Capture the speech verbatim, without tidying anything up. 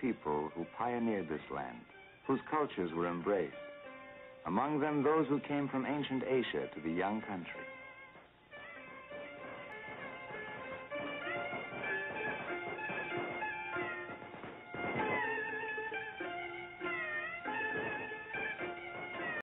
people who pioneered this land, whose cultures were embraced. Among them, those who came from ancient Asia to the young country.